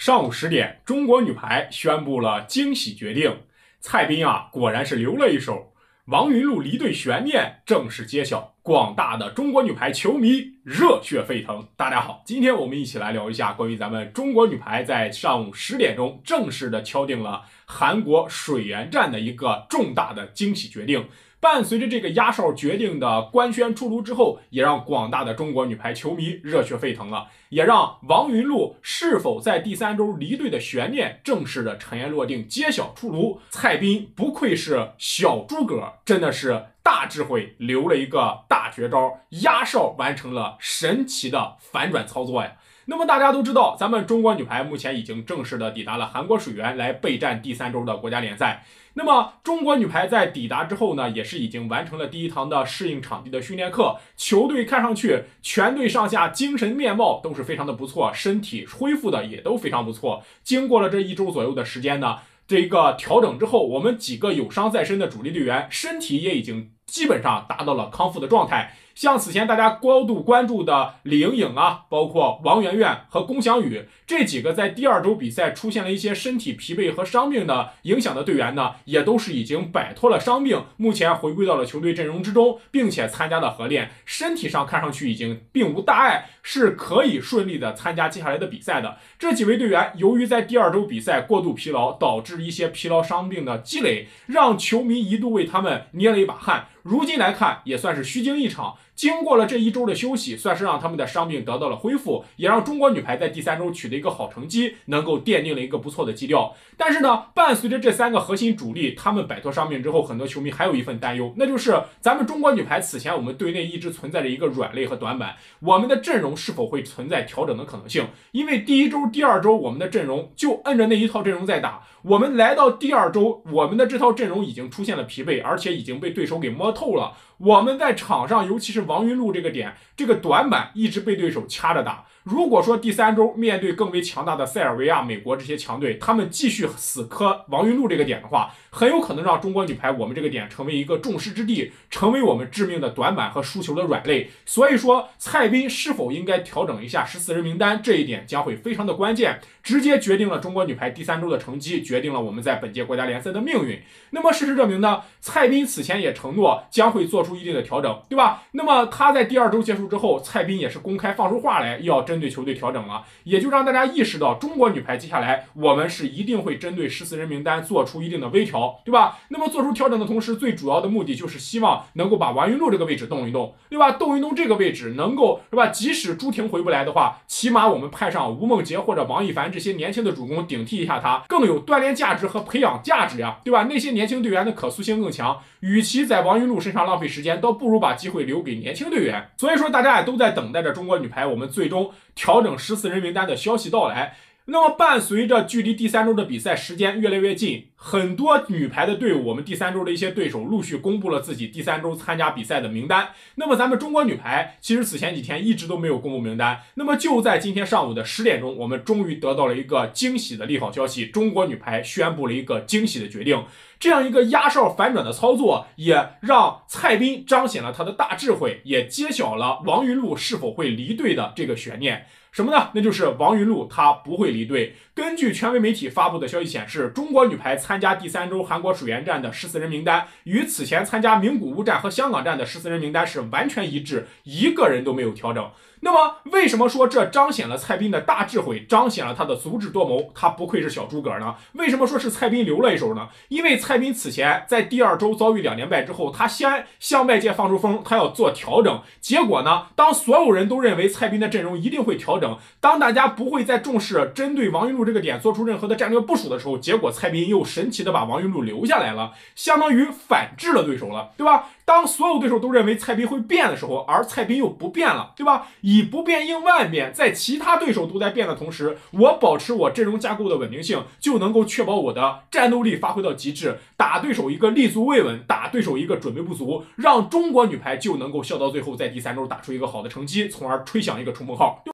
上午10点，中国女排宣布了惊喜决定，蔡斌果然是留了一手，王云璐离队悬念正式揭晓，广大的中国女排球迷热血沸腾。大家好，今天我们一起来聊一下关于咱们中国女排在上午10点钟正式的敲定了韩国水源站的一个重大的惊喜决定。伴随着这个压哨决定的官宣出炉之后，也让广大的中国女排球迷热血沸腾了，也让王云璐是否在第3周离队的悬念正式的尘埃落定，揭晓出炉。蔡斌不愧是小诸葛，真的是大智慧，留了一个大绝招，压哨完成了神奇的反转操作呀。那么大家都知道，咱们中国女排目前已经正式的抵达了韩国水源来备战第3周的国家联赛。那么中国女排在抵达之后呢，也是已经完成了第1堂的适应场地的训练课，球队看上去全队上下精神面貌都是非常的不错，身体恢复的也都非常不错。经过了这1周左右的时间呢，这个调整之后，我们几个有伤在身的主力队员身体也已经基本上达到了康复的状态。像此前大家高度关注的李盈颖包括王媛媛和龚翔宇这几个在第2周比赛出现了一些身体疲惫和伤病的影响的队员呢，也都是已经摆脱了伤病，目前回归到了球队阵容之中，并且参加了合练，身体上看上去已经并无大碍，是可以顺利的参加接下来的比赛的。这几位队员由于在第2周比赛过度疲劳，导致一些疲劳伤病的积累，让球迷一度为他们捏了一把汗。如今来看也算是虚惊一场，经过了这1周的休息，算是让他们的伤病得到了恢复，也让中国女排在第3周取得一个好成绩，能够奠定了一个不错的基调。但是呢，伴随着这3个核心主力他们摆脱伤病之后，很多球迷还有一份担忧，那就是咱们中国女排此前我们队内一直存在着一个软肋和短板，我们的阵容是否会存在调整的可能性。因为第1周第2周我们的阵容就按着那一套阵容在打，我们来到第2周，我们的这套阵容已经出现了疲惫，而且已经被对手给摸透了。我们在场上，尤其是王云璐这个点，这个短板一直被对手掐着打。如果说第3周面对更为强大的塞尔维亚、美国这些强队，他们继续死磕王云璐这个点的话，很有可能让中国女排我们这个点成为一个众矢之的，成为我们致命的短板和输球的软肋。所以说，蔡斌是否应该调整一下14人名单，这一点将会非常的关键，直接决定了中国女排第3周的成绩，决定了我们在本届国家联赛的命运。那么事实证明呢，蔡斌此前也承诺将会做出一定的调整，对吧？那么他在第2周结束之后，蔡斌也是公开放出话来，要针对球队调整了，也就让大家意识到中国女排接下来我们是一定会针对14人名单做出一定的微调，对吧？那么做出调整的同时，最主要的目的就是希望能够把王云璐这个位置动一动，对吧？动一动这个位置能够，是吧？即使朱婷回不来的话，起码我们派上吴梦洁或者王艺凡这些年轻的主攻顶替一下他，更有锻炼价值和培养价值呀，对吧？那些年轻队员的可塑性更强，与其在王云璐身上浪费时间，倒不如把机会留给年轻队员。所以说大家也都在等待着中国女排我们最终调整14人名单的消息到来。那么伴随着距离第3周的比赛时间越来越近，很多女排的队伍，我们第3周的一些对手陆续公布了自己第3周参加比赛的名单。那么咱们中国女排其实此前几天一直都没有公布名单，那么就在今天上午的10点钟，我们终于得到了一个惊喜的利好消息，中国女排宣布了一个惊喜的决定。这样一个压哨反转的操作，也让蔡斌彰显了他的大智慧，也揭晓了王云璐是否会离队的这个悬念。什么呢？那就是王云璐她不会离队。根据权威媒体发布的消息显示，中国女排参加第3周韩国水源站的14人名单与此前参加名古屋站和香港站的14人名单是完全一致，一个人都没有调整。那么为什么说这彰显了蔡斌的大智慧，彰显了他的足智多谋，他不愧是小诸葛呢？为什么说是蔡斌留了一手呢？因为蔡斌此前在第2周遭遇2连败之后，他先向外界放出风，他要做调整。结果呢，当所有人都认为蔡斌的阵容一定会调整，当大家不会再重视针对王云璐这个点做出任何的战略部署的时候，结果蔡斌又神奇的把王云璐留下来了，相当于反制了对手了，对吧？当所有对手都认为蔡斌会变的时候，而蔡斌又不变了，对吧？以不变应万变，在其他对手都在变的同时，我保持我阵容架构的稳定性，就能够确保我的战斗力发挥到极致，打对手一个立足未稳，打对手一个准备不足，让中国女排就能够笑到最后，在第3周打出一个好的成绩，从而吹响一个冲锋号。